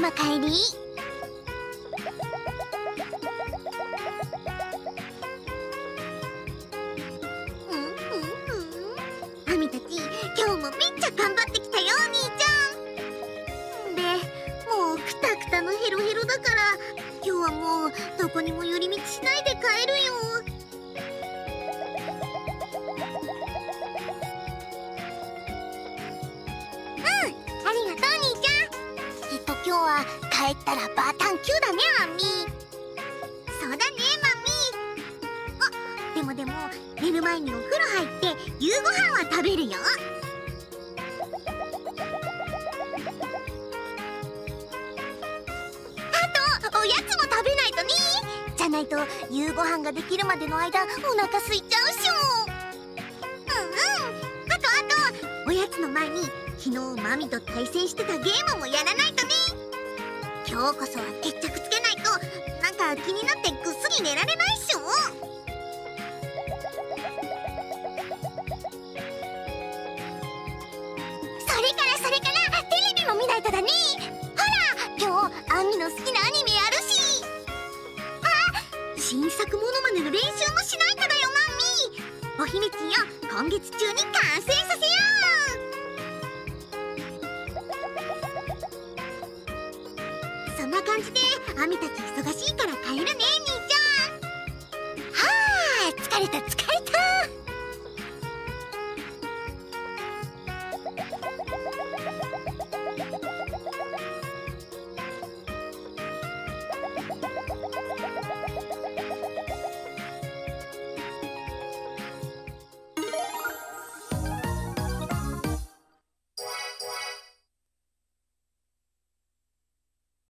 の帰り。アミたち今日もめっちゃ頑張ってきたよ兄ちゃん。でもうクタクタのヘロヘロだから今日はもうどこにも寄り道しないで帰るよ。ありがとう兄ちゃん。きっと今日は帰ったらバータンキューだねアンミ。そうだねマミ。でも寝る前にお風呂入って夕ご飯は食べるよ。あとおやつも食べないとね。じゃないと夕ご飯ができるまでの間お腹空いちゃうしょ。あとおやつの前に昨日マミと対戦してたゲームもやらないとね。今日こそは決着つけないとなんか気になってぐっすり寝られないっしょ。それからテレビも見ないとだね。ほら今日アンミの好きなアニメあるし。新作モノマネの練習もしないとだよマンミ。お秘密よ、今月中に完成させよう。そんな感じでアミたち忙しいから帰るね兄ちゃん。はあ疲れた。